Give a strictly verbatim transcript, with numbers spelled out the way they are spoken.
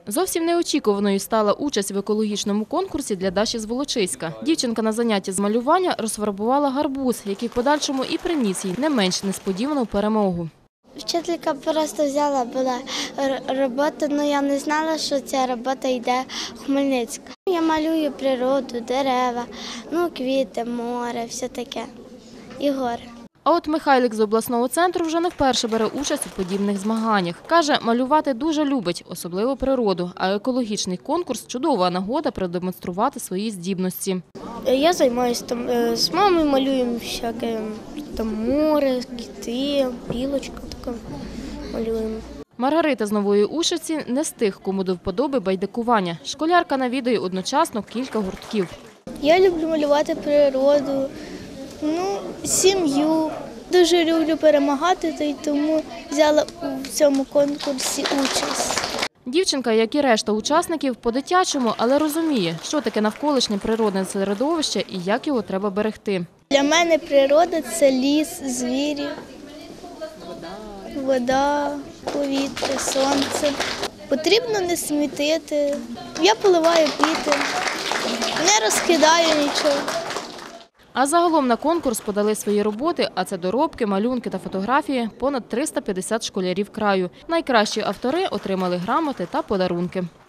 Зовсім неочікуваною стала участь в екологічному конкурсі для Даші з Волочиська. Дівчинка на занятті з малювання розфарбувала гарбуз, який в подальшому і приніс їй не менш несподівану перемогу. Вчителька просто взяла була роботу, але я не знала, що ця робота йде в Хмельницьк. Я малюю природу, дерева, ну, квіти, море, все таке і гори. А от Михайлик з обласного центру вже не вперше бере участь у подібних змаганнях. Каже, малювати дуже любить, особливо природу, а екологічний конкурс – чудова нагода продемонструвати свої здібності. Я займаюся там з мамою, малюємо всяке там море, кити, білочка така малюємо. Маргарита з Нової Ушиці не з тих, кому до вподоби байдикування. Школярка навідує одночасно кілька гуртків. Я люблю малювати природу, ну, сім'ю. Дуже люблю перемагати, тому взяла у цьому конкурсі участь. Дівчинка, як і решта учасників, по-дитячому, але розуміє, що таке навколишнє природне середовище і як його треба берегти. Для мене природа – це ліс, звірі, вода, повітря, сонце. Потрібно не смітити. Я поливаю квіти, не розкидаю нічого. А загалом на конкурс подали свої роботи, а це доробки, малюнки та фотографії, понад триста п'ятдесят школярів краю. Найкращі автори отримали грамоти та подарунки.